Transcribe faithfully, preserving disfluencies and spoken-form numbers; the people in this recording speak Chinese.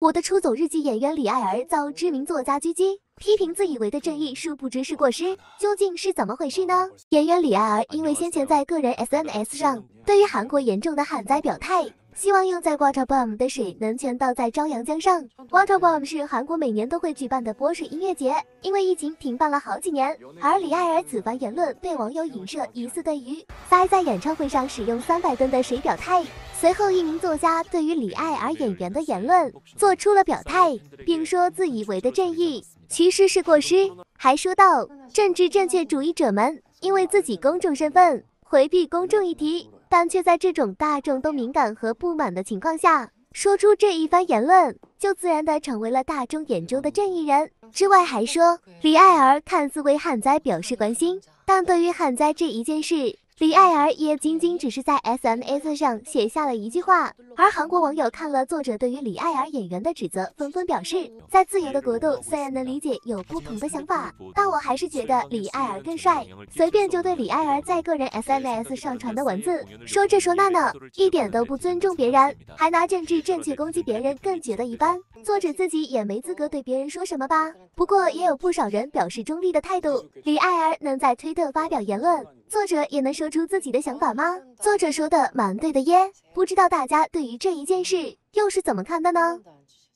我的出走日记演员李艾儿遭知名作家狙击，批评自以为的正义殊不知是过失，究竟是怎么回事呢？演员李艾儿因为先前在个人 S N S 上对于韩国严重的旱灾表态，希望用在 Water Bomb 的水能全倒在朝阳江上。Water Bomb 是韩国每年都会举办的泼水音乐节，因为疫情停办了好几年。而李艾儿此番言论被网友影射疑似对于塞在演唱会上使用三百吨的水表态。随后，一名作家对于李艾儿演员的言论做出了表态，并说自以为的正义其实是过失，还说道：政治正确主义者们因为自己公众身份回避公众议题，但却在这种大众都敏感和不满的情况下说出这一番言论，就自然的成为了大众眼中的正义人。之外还说，李艾儿看似为旱灾表示关心，但对于旱灾这一件事，李艾儿也仅仅只是在 S N S 上写下了一句话。而韩国网友看了作者对于李艾儿演员的指责，纷纷表示，在自由的国度虽然能理解有不同的想法，但我还是觉得李艾儿更帅。随便就对李艾儿在个人 S N S 上传的文字说这说那呢，一点都不尊重别人，还拿政治正确攻击别人，更觉得一般。作者自己也没资格对别人说什么吧。不过也有不少人表示中立的态度，李艾儿能在推特发表言论，作者也能说出自己的想法吗？作者说的蛮对的耶，不知道大家对于这一件事又是怎么看的呢？